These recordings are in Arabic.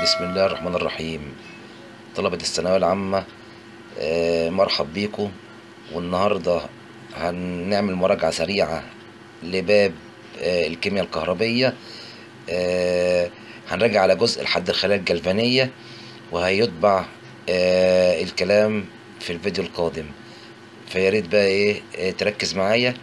بسم الله الرحمن الرحيم. طلبة الثانوية العامة، مرحب بيكم. والنهاردة هنعمل مراجعة سريعة لباب الكيمياء الكهربية. هنراجع على جزء الحد الخلايا الجلفانية، وهيطبع الكلام في الفيديو القادم. فياريت بقى تركز معايا.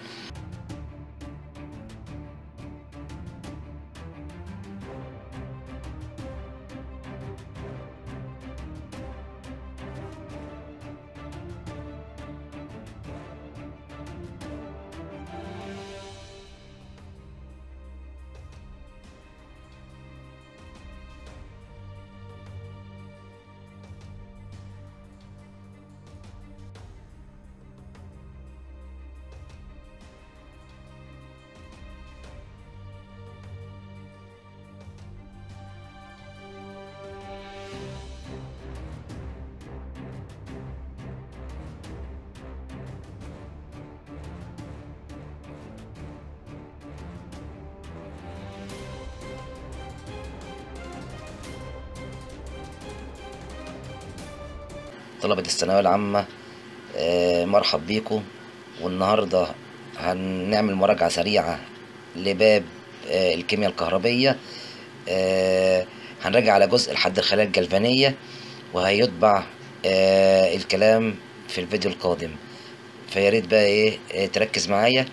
طلبة الثانوية العامة، مرحب بيكم. والنهاردة هنعمل مراجعة سريعة لباب الكيمياء الكهربية. هنراجع على جزء الحد الخلايا الجلفانية، وهيطبع الكلام في الفيديو القادم. فياريت بقى تركز معايا.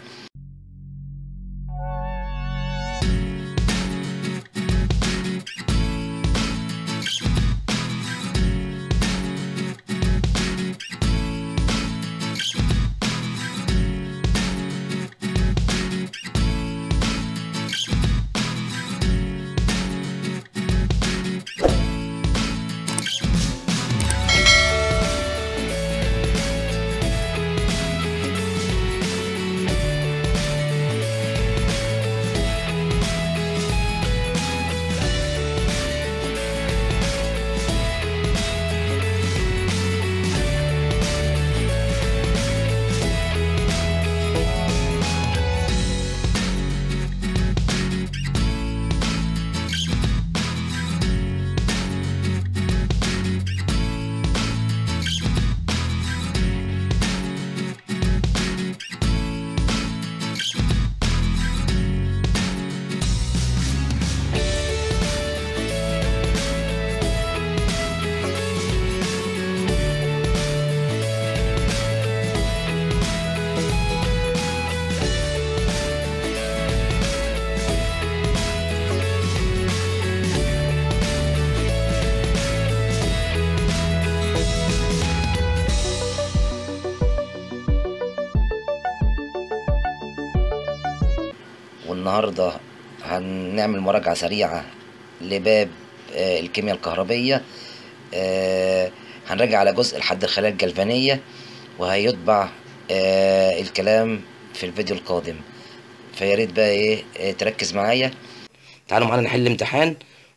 والنهاردة هنعمل مراجعة سريعة لباب الكيمياء الكهربية. هنراجع على جزء الحد الخلايا الجلفانية، وهيطبع الكلام في الفيديو القادم. فياريت بقى تركز معايا. تعالوا معانا نحل امتحان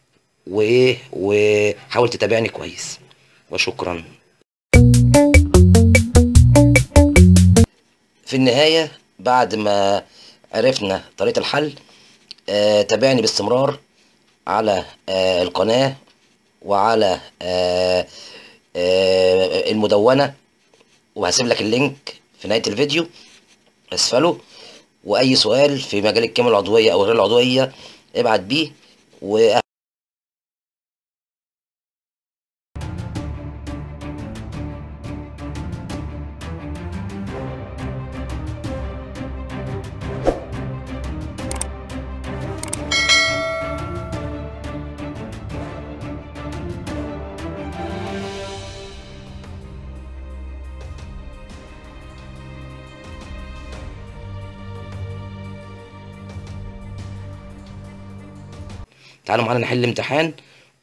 وحاول تتابعني كويس، وشكرا. في النهاية، بعد ما عرفنا طريقة الحل، تابعني باستمرار على القناة وعلى المدونة، وهسيب لك اللينك في نهاية الفيديو اسفله. واي سؤال في مجال الكيمياء العضوية او غير العضوية ابعت بيه. تعالوا معانا نحل امتحان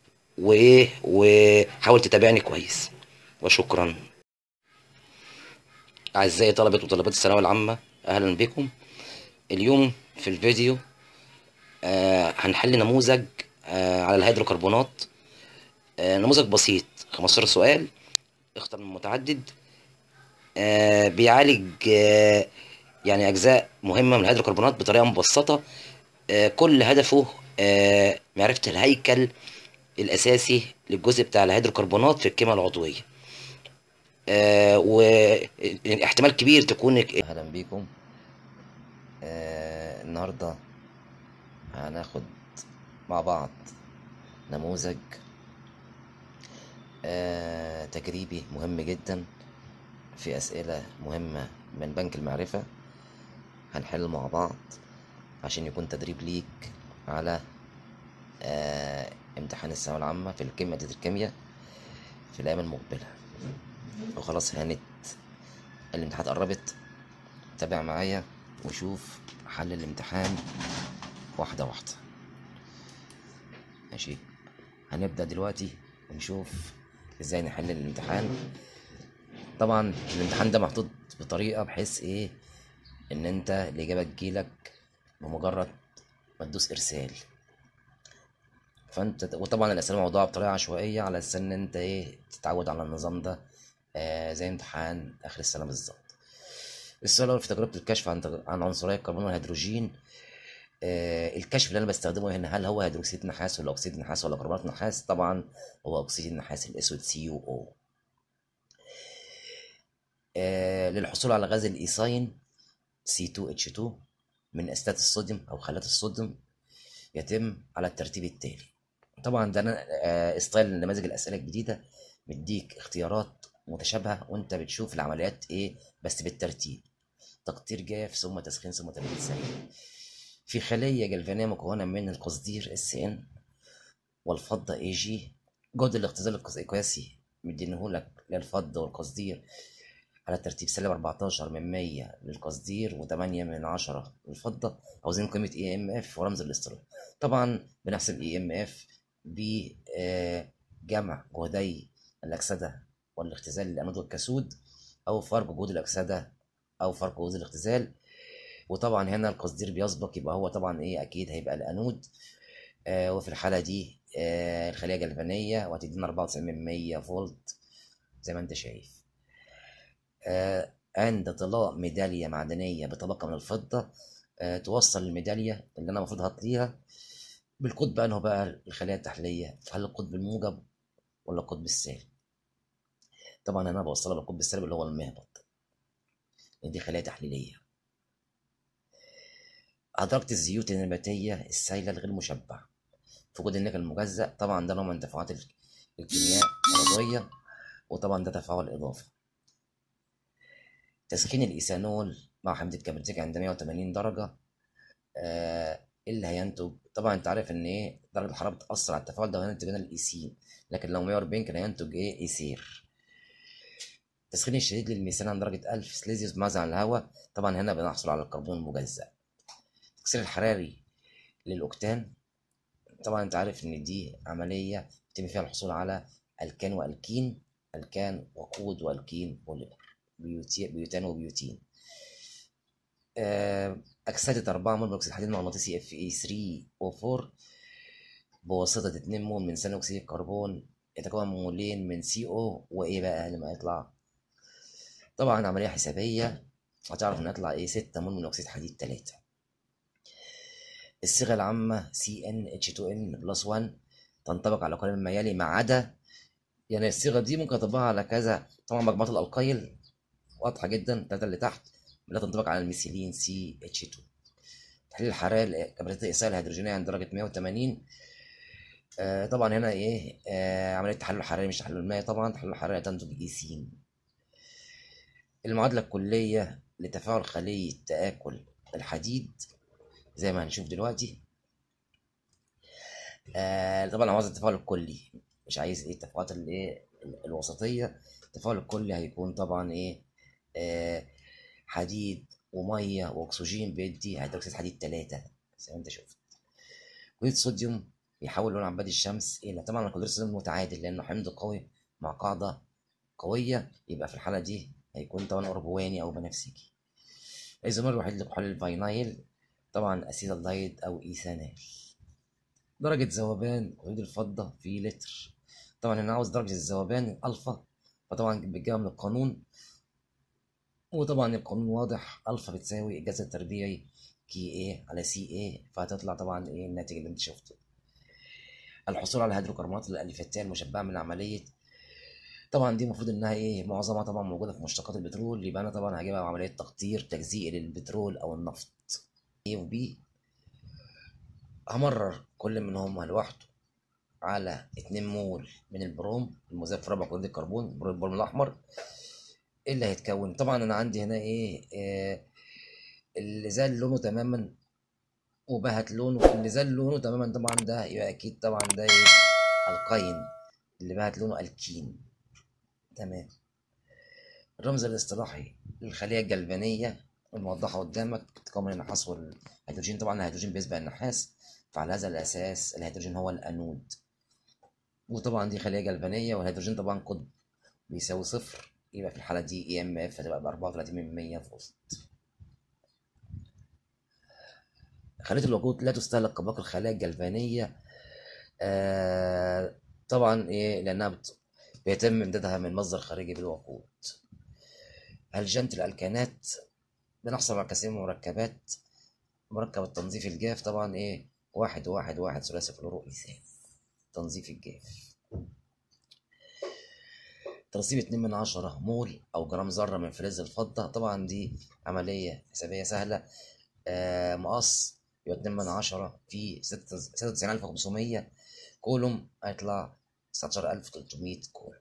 وحاول تتابعني كويس، وشكرا. أعزائي طلبة وطالبات الثانوية العامة، أهلا بكم. اليوم في الفيديو هنحل نموذج على الهيدروكربونات. نموذج بسيط، 15 سؤال، اختر من متعدد. بيعالج يعني أجزاء مهمة من الهيدروكربونات بطريقة مبسطة. كل هدفه معرفة الهيكل الاساسي للجزء بتاع الهيدروكربونات في الكيمياء العضويه. واحتمال كبير تكون. اهلا بيكم. النهارده هناخد مع بعض نموذج تجريبي مهم جدا في أسئلة مهمة من بنك المعرفة. هنحل مع بعض عشان يكون تدريب ليك على امتحان الثانوية العامة في مادة الكيمياء في الأيام المقبلة. وخلاص هانت، الامتحانات قربت. تابع معايا وشوف حل الامتحان واحدة واحدة. ماشي، هنبدأ دلوقتي ونشوف ازاي نحل الامتحان. طبعا الامتحان ده محطوط بطريقة بحيث ايه ان انت الاجابة تجيلك بمجرد ما تدوس ارسال. فانت وطبعا الاسئله موضوعه بطريقه عشوائيه على اساس ان انت ايه تتعود على النظام ده، زي امتحان اخر السنه بالظبط. السؤال الاول في تجربه الكشف عن عنصري الكربون والهيدروجين. الكشف اللي انا بستخدمه هنا، هل هو هيدروكسيد نحاس ولا اكسيد نحاس ولا كربونات نحاس؟ طبعا هو اكسيد النحاس الاسود CuO. للحصول على غاز الايثاين C2H2 من اسيتات الصوديوم او خلات الصوديوم يتم على الترتيب التالي. طبعا ده انا ستايل نماذج الاسئله الجديده، مديك اختيارات متشابهه وانت بتشوف العمليات ايه بس بالترتيب. تقطير جاف ثم تسخين ثم تبريد سريع. في خليه جلفانيه مكونه من القصدير SN والفضه AG. جهد الاختزال القياسي مدينهولك للفضه والقصدير على ترتيب -14 من 100 للقصدير و8 من 10 للفضة. عاوزين قيمة EMF ورمز الاسترون. طبعا بنحسب EMF بجمع جهدي الأكسدة والاختزال للأنود والكاثود، أو فرق جهود الأكسدة أو فرق جهود الاختزال. وطبعا هنا القصدير بيسبق، يبقى هو طبعا إيه أكيد هيبقى الأنود. وفي الحالة دي الخلية جلفانية وهتدينا 94 من 100 فولت زي ما أنت شايف. عند طلاء ميدالية معدنية بطبقة من الفضة، توصل الميدالية اللي أنا المفروض هطليها بالقطب. أنه بقى الخلايا التحليلية، هل القطب الموجب ولا القطب السالب؟ طبعا أنا بوصلها بالقطب السالب اللي هو المهبط، لأن دي خلايا تحليلية. أدركت الزيوت النباتية السائلة الغير مشبع في وجود النيكل المجزأ. طبعا ده نوع من تفاعلات الكيمياء العضوية، وطبعا ده تفاعل إضافي. تسخين الإيثانول مع حمض الكبريتيك عند 180 درجة، اللي هينتج طبعا انت عارف ان ايه درجه الحراره بتاثر على التفاعل ده وهينتج هنا الايثين، لكن لو 140 كان هينتج ايه ايثير. التسخين الشديد للميثان عند درجه 1000 سليزيوس بمعزل عن الهواء. طبعا هنا بنحصل على الكربون المجزأ. التكسير الحراري للاوكتان، طبعا انت عارف ان دي عمليه يتم فيها الحصول على الكان والكين، الكان وقود والكين بيوتان وبيوتين. أكسدة 4 مول من أكسيد الحديد المغناطيسي Fe3O4 بواسطة 2 مول من ثاني أكسيد الكربون يتكون مولين من CO وإيه بقى لما يطلع؟ طبعا عملية حسابية هتعرف إن يطلع إيه 6 مول من أكسيد حديد 3. الصيغة العامة CnH2n+1 تنطبق على كل ما يلي ما عدا، يعني الصيغة دي ممكن أطبقها على كذا. طبعا مجموعة الألقايل واضحة جدا، 3 اللي تحت لا تنطبق على الميثيلين CH2. تحليل الحرارة كبريتات الإساءة الهيدروجينية عند درجة 180. طبعا هنا ايه عملية تحلل حراري مش تحلل الماء، طبعا تحلل الحراري تنتج إيثين. المعادلة الكلية لتفاعل خلية تآكل الحديد زي ما هنشوف دلوقتي. طبعا عاوز التفاعل الكلي، مش عايز ايه التفاعلات الايه الوسطية. التفاعل الكلي هيكون طبعا ايه حديد وميه واكسجين بيدي هيدروكسيد حديد 3 زي ما انت شفت. كلوريد الصوديوم بيحول لون عباد الشمس الى، طبعا كلوريد الصوديوم متعادل لانه حمض قوي مع قاعده قويه، يبقى في الحاله دي هيكون طبعا ارجواني او بنفسجي. الايزومر الوحيد لكحول الفاينايل طبعا اسيتالدهيد او ايثانال. درجه ذوبان كلوريد الفضه في لتر. طبعا انا عاوز درجه الذوبان الفا، فطبعا بتجيبها من القانون، وطبعا القانون واضح، الفا بتساوي الجذر التربيعي كي ايه على سي ايه، فهتطلع طبعا ايه الناتج اللي انت شفته. الحصول على الهيدروكربونات الأليفتية المشبعة من عملية. طبعا دي المفروض انها ايه، معظمها طبعا موجودة في مشتقات البترول، يبقى انا طبعا هجيبها بعملية تقطير تجزيئي للبترول او النفط. A و B همرر كل منهم لوحده على 2 مول من البروم المذاب في ربع كلوريد الكربون، البروم الاحمر. ايه اللي هيتكون؟ طبعا انا عندي هنا ايه، اللي زال لونه تماما وبهت لونه، اللي زال لونه تماما طبعا ده يبقى اكيد طبعا ده ايه، القين. اللي بهت لونه الكين. تمام. الرمز الاصطلاحي للخلية الجلفانية الموضحة قدامك بتتكون من النحاس والهيدروجين. طبعا الهيدروجين بيسبق النحاس، فعلى هذا الأساس الهيدروجين هو الأنود. وطبعا دي خلية جلفانية، والهيدروجين طبعا قطب بيساوي صفر، يبقى في الحالة دي اي ام اف هتبقى ب 34% فولت. خلية الوقود لا تستهلك كباقي الخلايا الجلفانية، طبعا ايه، لأنها بيتم إمدادها من مصدر خارجي بالوقود. هلجنة الألكانات بنحصل على كثير من المركبات. مركب التنظيف الجاف طبعا ايه، 1 ثلاثي فلورو إيثان، تنظيف الجاف. ترسيب 2/10 مول أو جرام ذرة من فلز الفضة. طبعا دي عملية حسابية سهلة. مقص يبقى 2/10 في 96,500 كولوم هيطلع 19,300 كولوم.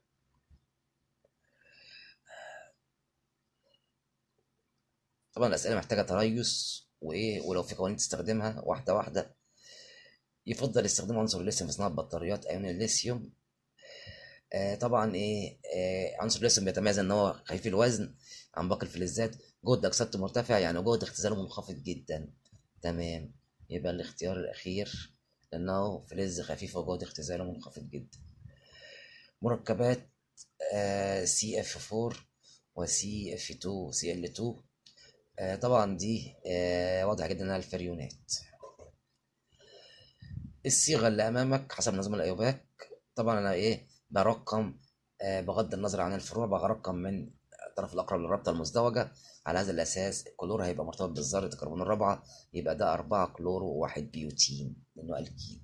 طبعا الأسئلة محتاجة تريث وإيه، ولو في قوانين تستخدمها واحدة واحدة. يفضل استخدام عنصر الليثيوم في صناعة بطاريات أيون الليثيوم. طبعا ايه، عنصر الليثيوم بيتميز ان هو خفيف الوزن عن باقي الفلزات، جهد اكسدته مرتفع يعني جهد اختزاله منخفض جدا. تمام. يبقى الاختيار الاخير لانه فلز خفيف وجهد اختزاله منخفض جدا. مركبات CF4 و CF2 Cl2. طبعا دي واضح جدا انها الفريونات. الصيغة اللي امامك حسب نظام الايوباك. طبعا انا ايه برقم، بغض النظر عن الفروع برقم من الطرف الاقرب للرابطه المزدوجه. على هذا الاساس الكلور هيبقى مرتبط بالذره الكربون الرابعه، يبقى ده 4 كلورو و1 بيوتين لانه الكين.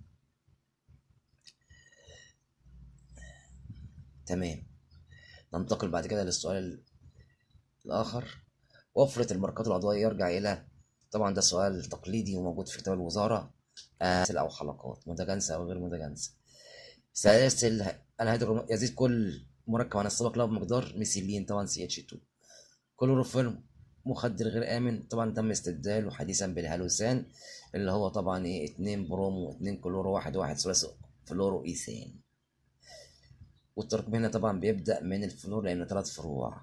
تمام. ننتقل بعد كده للسؤال الاخر. وفرة الماركات العضويه يرجع الى، طبعا ده سؤال تقليدي وموجود في كتاب الوزاره. سلاسل او حلقات متجانسه او غير متجانسه. سلاسل الهيدروجين يزيد كل مركب عن السابق له بمقدار ميثيلين، طبعا CH2. كلوروفيلم مخدر غير آمن، طبعا تم استبداله حديثا بالهالوسان اللي هو طبعا ايه 2 بروم و2 كلورو 1 ثلاثي فلورو إيثان. والتركيب هنا طبعا بيبدأ من الفلور لأنه 3 فروع.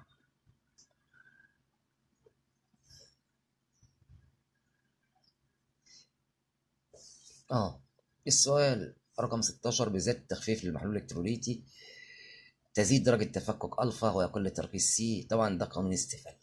السؤال رقم 16. بذات التخفيف للمحلول الإلكتروليتي تزيد درجة تفكك ألفا ويقل تركيز سي. طبعا ده قانون ستيفان.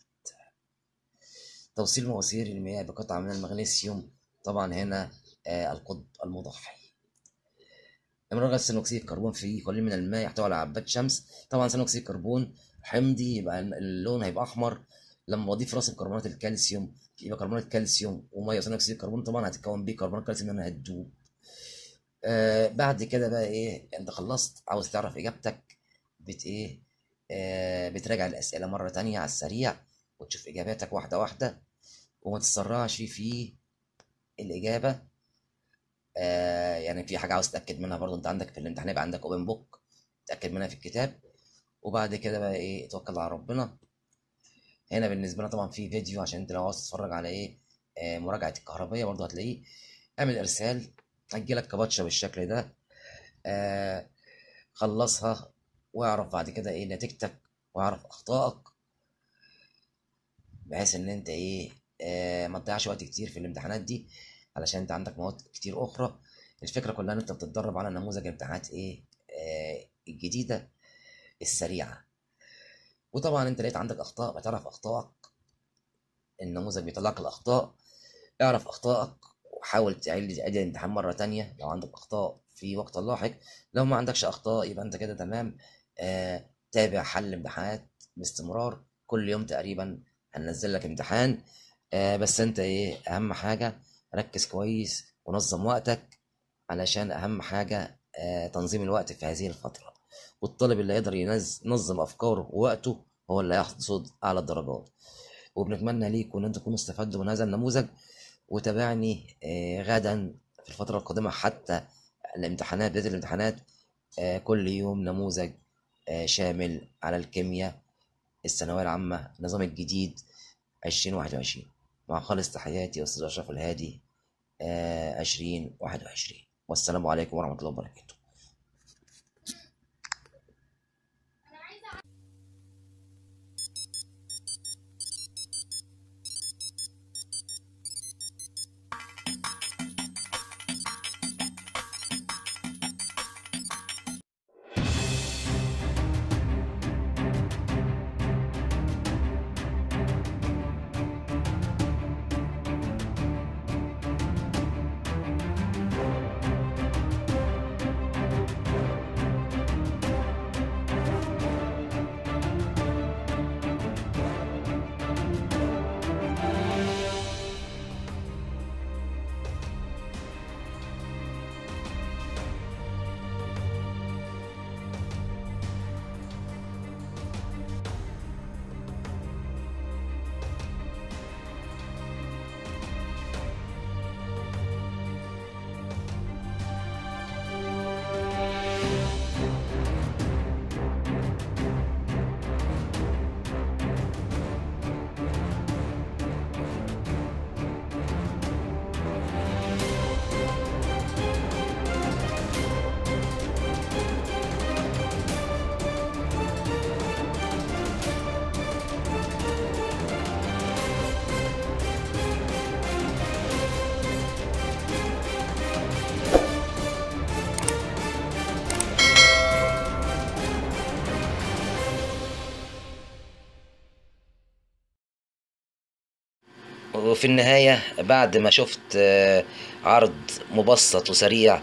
توصيل مواسير المياه بقطعة من المغنيسيوم. طبعا هنا القطب المضحي. امرار غاز ثاني اكسيد الكربون في قليل من الماء يحتوي على عباد شمس. طبعا ثاني اكسيد الكربون حمضي يبقى اللون هيبقى احمر. لما اضيف راسب كربونات الكالسيوم يبقى كربونات كالسيوم وميه ثاني اكسيد الكربون طبعا هتتكون بيه كربونات كالسيوم لانها هتدوب. بعد كده بقى ايه، انت خلصت عاوز تعرف اجابتك بت ايه، بتراجع الاسئله مره تانية على السريع وتشوف اجاباتك واحده واحده وما تتسرعش في الاجابه. يعني في حاجه عاوز تتاكد منها برضو، انت عندك في الامتحان يبقى عندك اوبن بوك تاكد منها في الكتاب. وبعد كده بقى ايه توكل على ربنا. هنا بالنسبه لنا طبعا في فيديو عشان انت لو عاوز تتفرج على ايه، مراجعه الكهربائيه برضو هتلاقيه. اعمل ارسال هتجيلك كباتشه بالشكل ده. خلصها واعرف بعد كده ايه نتيجتك واعرف اخطائك، بحيث ان انت ايه ما تضيعش وقت كتير في الامتحانات دي علشان انت عندك مواد كتير اخرى. الفكره كلها ان انت بتتدرب على نموذج امتحانات ايه الجديده السريعه. وطبعا انت لقيت عندك اخطاء بتعرف اخطائك، النموذج بيطلع لك الاخطاء، اعرف اخطائك وحاول تعيد الامتحان مره تانية لو عندك اخطاء في وقت لاحق. لو ما عندكش اخطاء يبقى انت كده تمام. تابع حل الامتحانات باستمرار، كل يوم تقريبا هننزل لك امتحان. بس انت ايه اهم حاجه ركز كويس ونظم وقتك علشان اهم حاجه تنظيم الوقت في هذه الفترة، والطالب اللي يقدر ينظم أفكاره ووقته هو اللي هيحصد أعلى الدرجات. وبنتمنى ليكم إن أنتم تكونوا استفدتوا من هذا النموذج، وتابعني غدا في الفترة القادمة حتى الامتحانات، بداية الامتحانات، كل يوم نموذج شامل على الكيمياء الثانوية العامة النظام الجديد 2021. مع خالص تحياتي أستاذ أشرف الهادي 2021، والسلام عليكم ورحمة الله وبركاته. وفي النهاية بعد ما شفت عرض مبسط وسريع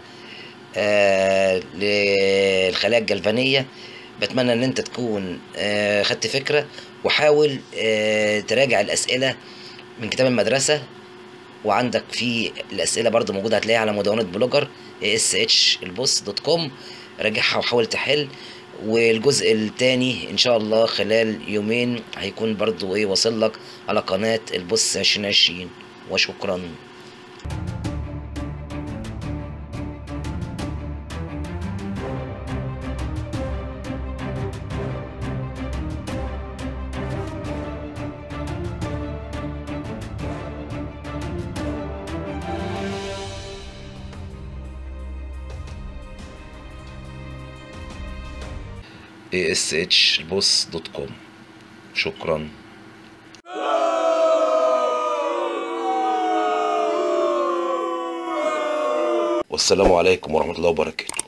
للخلايا الجلفانية، بتمنى ان انت تكون خدت فكرة، وحاول تراجع الأسئلة من كتاب المدرسة، وعندك في الأسئلة برضو موجودة هتلاقيها على مدونة بلوجر shboss.com. راجعها وحاول تحل. والجزء الثاني ان شاء الله خلال يومين هيكون برضو واصل لك على قناة البوس 2020. وشكرا. shboss.com. شكرا. والسلام عليكم ورحمة الله وبركاته.